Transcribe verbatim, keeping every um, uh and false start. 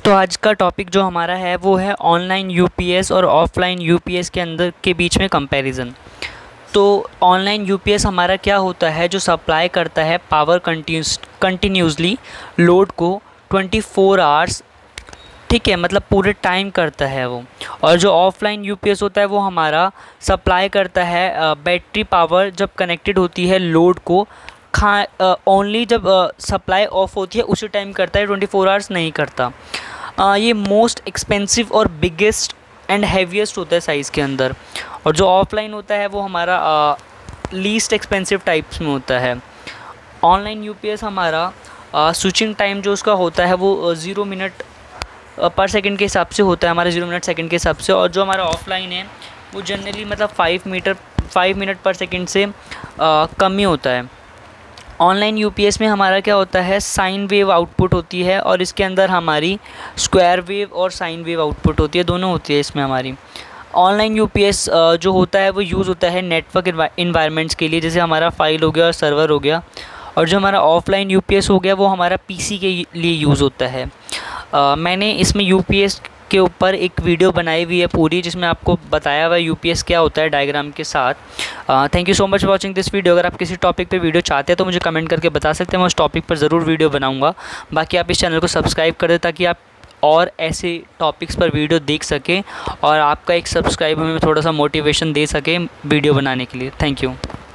तो आज का टॉपिक जो हमारा है वो है ऑनलाइन यूपीएस और ऑफलाइन यूपीएस के अंदर के बीच में कंपैरिजन। तो ऑनलाइन यूपीएस हमारा क्या होता है, जो सप्लाई करता है पावर कंटिन्यूस कंटिन्यूसली लोड को ट्वेंटी फोर आवर्स, ठीक है, मतलब पूरे टाइम करता है वो। और जो ऑफलाइन यूपीएस होता है वो हमारा सप्लाई करता है बैटरी पावर जब कनेक्टेड होती है लोड को, खा ओनली जब सप्लाई ऑफ होती है उसी टाइम करता है, ट्वेंटी फोर आवर्स नहीं करता। uh, ये मोस्ट एक्सपेंसिव और बिगेस्ट एंड हैवीएस्ट होता है साइज़ के अंदर। और जो ऑफलाइन होता है वो हमारा लीस्ट एक्सपेंसिव टाइप्स में होता है। ऑनलाइन यूपीएस हमारा स्विचिंग टाइम जो उसका होता है वो ज़ीरो मिनट पर सेकंड के हिसाब से होता है, हमारा ज़ीरो मिनट सेकंड के हिसाब से। और जो हमारा ऑफलाइन है वो जनरली मतलब फाइव मीटर फाइव मिनट पर सेकंड से आ, कम ही होता है। ऑनलाइन यूपीएस में हमारा क्या होता है, साइन वेव आउटपुट होती है और इसके अंदर हमारी स्क्वायर वेव और साइन वेव आउटपुट होती है, दोनों होती है इसमें हमारी। ऑनलाइन यूपीएस जो होता है वो यूज़ होता है नेटवर्क इन्वायरमेंट्स के लिए, जैसे हमारा फाइल हो गया और सर्वर हो गया। और जो हमारा ऑफलाइन यूपीएस हो गया वो हमारा पीसी के लिए यूज़ होता है। uh, मैंने इसमें यूपीएस के ऊपर एक वीडियो बनाई हुई है पूरी, जिसमें आपको बताया हुआ है यूपीएस क्या होता है डायग्राम के साथ। Thank you so much for watching this video. अगर आप किसी टॉपिक पे वीडियो चाहते हैं तो मुझे कमेंट करके बता सकते हैं, मैं उस टॉपिक पर ज़रूर वीडियो बनाऊंगा। बाकी आप इस चैनल को सब्सक्राइब कर दें ताकि आप और ऐसे टॉपिक्स पर वीडियो देख सकें और आपका एक सब्सक्राइब हमें थोड़ा सा मोटिवेशन दे सके वीडियो बनाने के लिए। Thank you.